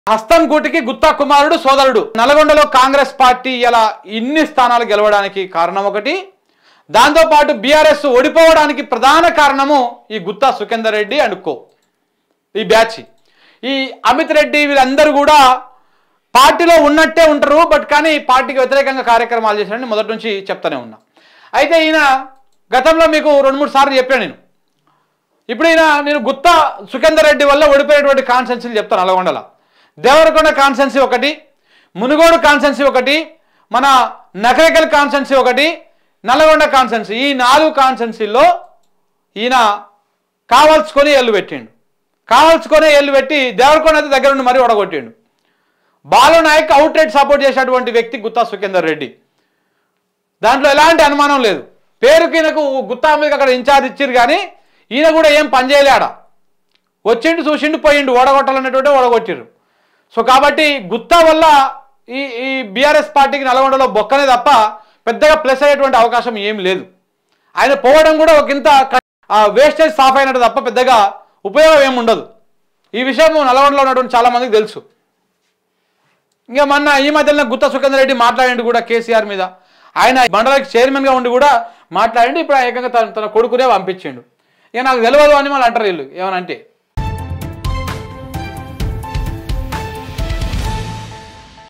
హస్తం గూటికి గుత్తా కుమారుడు సోదరుడు. నల్గొండలో కాంగ్రెస్ పార్టీ ఇలా ఇన్ని స్థానాలు గెలవడానికి కారణం ఒకటి, దాంతోపాటు బీఆర్ఎస్ ఓడిపోవడానికి ప్రధాన కారణము ఈ గుత్తా సుఖేందర్ రెడ్డి అండ్ కో, ఈ బ్యాచ్. ఈ అమిత్ రెడ్డి వీళ్ళందరూ కూడా పార్టీలో ఉన్నట్టే ఉంటారు, బట్ కానీ పార్టీకి వ్యతిరేకంగా కార్యక్రమాలు చేశారని మొదటి నుంచి చెప్తానే ఉన్నా. అయితే ఈయన గతంలో మీకు 2-3 సార్లు చెప్పాను నేను. ఇప్పుడు నేను గుత్తా సుఖేందర్ రెడ్డి వల్ల ఓడిపోయినటువంటి కాన్స్టెన్సీలు చెప్తాను. నల్గొండలో దేవరకొండ కాన్స్టెన్సీ ఒకటి, మునుగోడు కాన్స్టెన్సీ ఒకటి, మన నకరేకల్ కాన్స్టెన్సీ ఒకటి, నల్గొండ కాన్స్టెన్సీ. ఈ 4 కాన్స్టెన్సీల్లో ఈయన కావాల్సుకొని ఎల్లు పెట్టిండు. కావాల్సుకొని ఎల్లు పెట్టి దేవరకొండ అయితే దగ్గర నుండి మరీ ఓడగొట్టిండు. బాలు నాయక్ అవుట్ రైట్ సపోర్ట్ చేసేటువంటి వ్యక్తి గుత్తా సుఖేందర్ రెడ్డి. దాంట్లో ఎలాంటి అనుమానం లేదు. పేరుకి ఈయనకు గుత్తా మీద అక్కడ ఇన్ఛార్జ్ ఇచ్చారు, కానీ ఈయన కూడా ఏం పని చేయలేడా. వచ్చిండు, చూసిండు, పోయిండు. ఓడగొట్టాలన్నటువంటి ఓడగొట్టిరు. సో కాబట్టి గుత్తా వల్ల ఈ బీఆర్ఎస్ పార్టీకి నల్గొండలో బొక్కనే తప్ప పెద్దగా ప్లస్ అయ్యేటువంటి అవకాశం ఏం లేదు. ఆయన పోవడం కూడా ఒకంత వేస్టేజ్ సాఫ్ అయినట్టు తప్ప పెద్దగా ఉపయోగం ఏమి ఉండదు. ఈ విషయం నల్గొండలో ఉన్నటువంటి చాలా మందికి తెలుసు. ఇంకా మొన్న ఈ మధ్యలో గుత్తా సుఖేందర్ రెడ్డి మాట్లాడిండు కూడా కేసీఆర్ మీద. ఆయన మండలికి చైర్మన్గా ఉండి కూడా మాట్లాడిండు. ఇప్పుడు ఏకంగా తన కొడుకునే పంపించిండు. ఇక నాకు తెలియదు అని మళ్ళీ అంటారు వీళ్ళు ఏమనంటే.